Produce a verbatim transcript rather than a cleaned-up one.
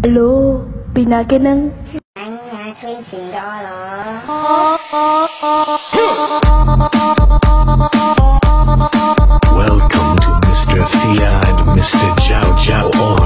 Alo, Pina cái nâng. Anh à, thuê xin đó là. Welcome to Mister Thea and Mister Jiao Jiao.